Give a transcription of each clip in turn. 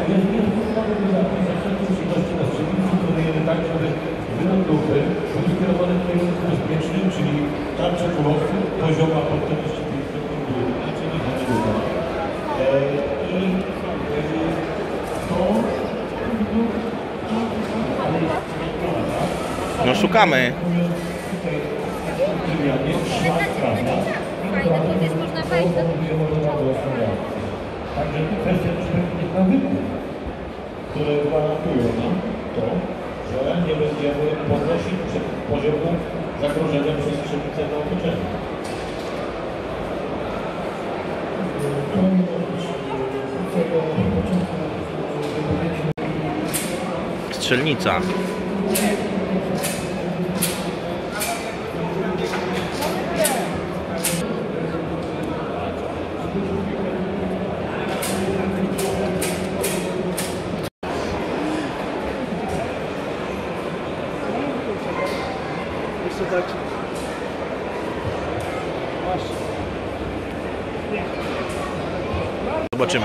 tak, żeby wylot grupy był skierowany w kierunku bezpiecznym, czyli tarcze kulowcy, pozioma pod 45 sekund, czyli No szukamy. Także to kwestia też pewnych nawyków, które gwarantują nam to, że nie będziemy podnosić poziomu zagrożenia przez strzelnicę na otoczeniu. Strzelnica. Tak. Zobaczymy.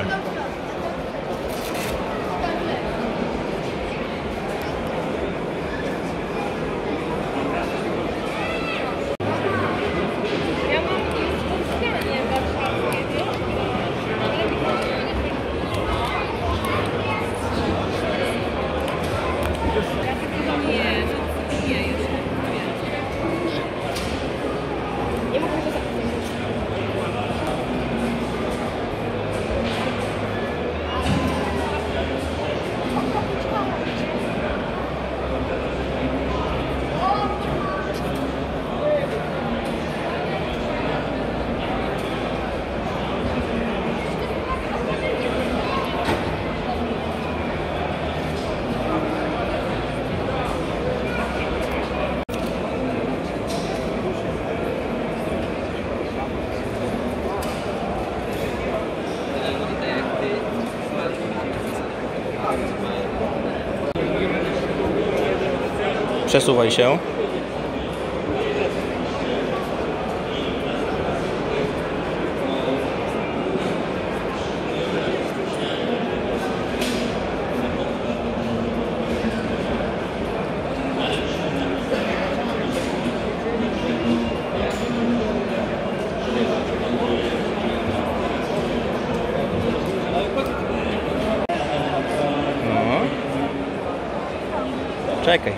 Przesuwaj się. No. Czekaj.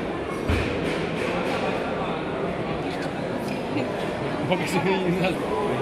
Mogę sobie nie nazwać.